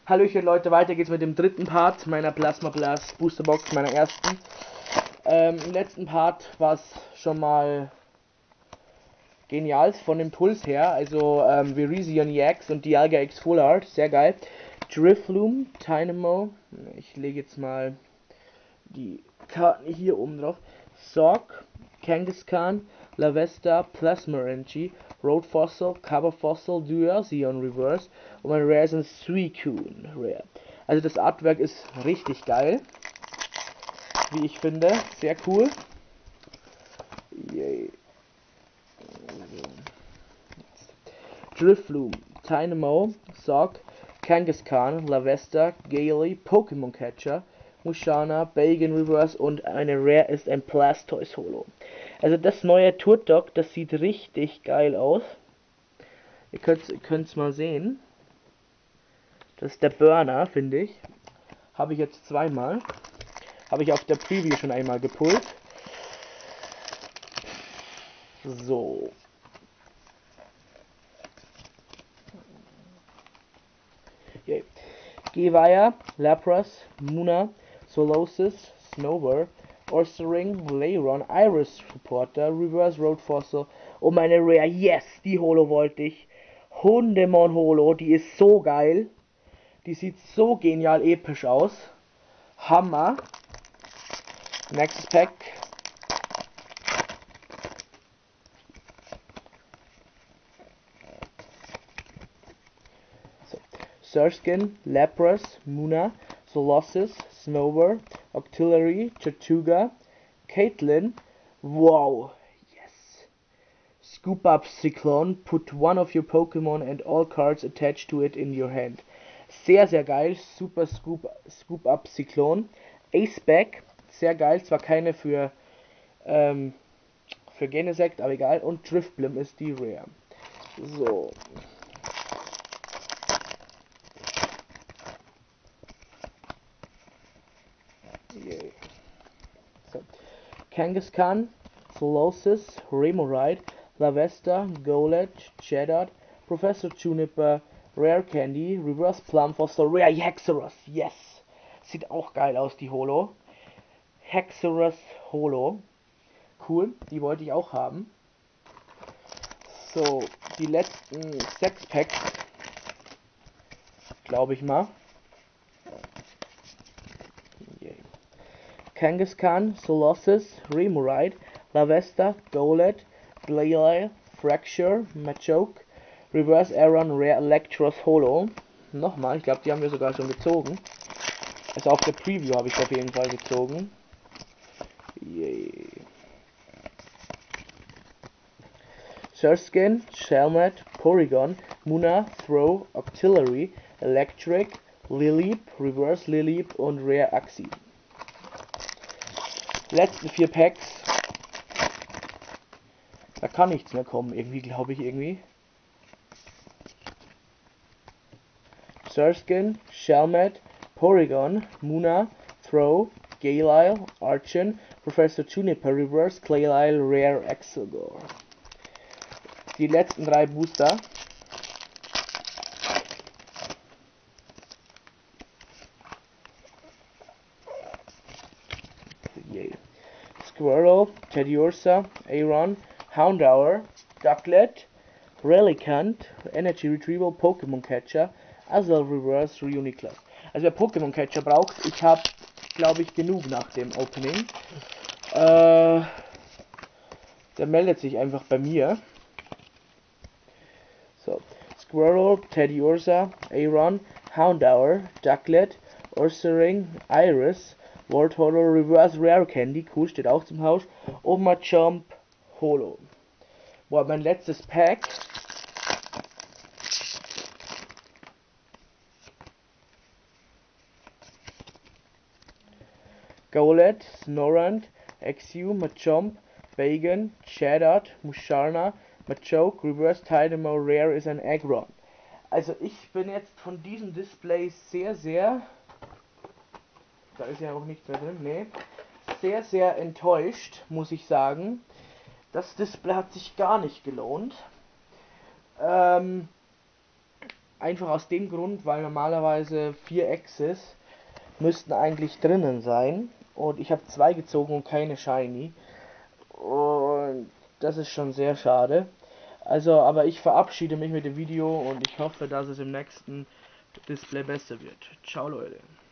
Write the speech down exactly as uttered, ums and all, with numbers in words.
Hallöchen Leute, weiter geht's mit dem dritten Part meiner Plasma Blast Booster Box, meiner ersten. Ähm, Im letzten Part war es schon mal genial von dem Puls her, also ähm, Virizion E X und Dialga X Full Art, sehr geil. Drifloon, Dynamo, ich lege jetzt mal die Karten hier oben drauf. Sork, Kangaskhan, Lavesta, Plasmarenchi, Road Fossil, Cover Fossil, Dualsion Reverse und mein Rare ist ein Suicune Rare. Also das Artwork ist richtig geil, wie ich finde, sehr cool. Yay. Drifloon, Dynamo, Sork, Kangaskhan, Lavesta, Gaily, Pokémon Catcher, Musharna, Bagan Reverse und eine Rare ist ein Blastoise Holo. Also das neue Turtok, das sieht richtig geil aus. Ihr könnt es mal sehen. Das ist der Burner, finde ich. Habe ich jetzt zweimal. Habe ich auf der Preview schon einmal gepullt. So. Okay. Gewaya, Lapras, Muna, Solosis, Snover, Ursaring, Leyron, Iris Reporter, Reverse Road Fossil und meine Rare. Yes, die Holo wollte ich. Hundemon Holo, die ist so geil. Die sieht so genial episch aus. Hammer. Next Pack. So. Surfskin, Lapras, Muna, Solosis, Snover, Octillery, Tortuga, Caitlyn. Wow. Yes. Scoop up Cyclone. Put one of your Pokémon and all cards attached to it in your hand. Sehr, sehr geil. Super Scoop, Scoop up Cyclone. Aceback. Sehr geil. Zwar keine für, ähm, für Genesect, aber egal. Und Driftblim ist die Rare. So. Yeah. So. Kangaskhan, Solosis, Remoraid, Lavesta, Golett, Cheddar, Professor Juniper, Rare Candy, Reverse Plum Fossil, Rare Hexerus, yes! Sieht auch geil aus, die Holo. Hexerus Holo. Cool, die wollte ich auch haben. So, die letzten sechs Packs. Glaube ich mal. Yeah. Kangaskhan, Solosis, Remoraid, Lavesta, Golett, Glalie, Fracture, Machoke, Reverse Aron, Rare Electros Holo. Nochmal, ich glaube, die haben wir sogar schon gezogen. Also auf der Preview habe ich auf jeden Fall gezogen. Yay. Surfskin, Shelmet, Porygon, Muna, Throw, Octillery, Electric, Lileep, Reverse Lileep und Rare Axi. Letzten vier Packs. Da kann nichts mehr kommen, irgendwie, glaube ich, irgendwie. Surfskin, Shelmet, Porygon, Muna, Throw, Gayle, Archon, Professor Juniper, Reverse, Claylyle, Rare, Exegor. Die letzten drei Booster. Yay. Squirrel, Teddiursa, Aron, Houndour, Ducklet, Relicanth, Energy Retrieval, Pokémon Catcher, Azul Reverse, Reuniclus. Also wer Pokémon Catcher braucht, ich habe, glaube ich, genug nach dem Opening. Äh, der meldet sich einfach bei mir. So, Squirrel, Teddiursa, Aron, Houndour, Ducklet, Ursaring, Iris, Wartortle, Reverse Rare Candy, cool, steht auch zum Haus, und Machamp Holo. Boah, mein letztes Pack. Golett, Snorunt, Exew, Machamp, Bagan, Chatot, Musharna, Machoke, Reverse Dynamo, Rare ist ein Aggron. Also ich bin jetzt von diesem Display sehr, sehr... Da ist ja auch nichts mehr drin, nee. Sehr, sehr enttäuscht, muss ich sagen. Das Display hat sich gar nicht gelohnt. Ähm... Einfach aus dem Grund, weil normalerweise vier Exes müssten eigentlich drinnen sein. Und ich habe zwei gezogen und keine Shiny. Und das ist schon sehr schade. Also, aber ich verabschiede mich mit dem Video und ich hoffe, dass es im nächsten Display besser wird. Ciao, Leute.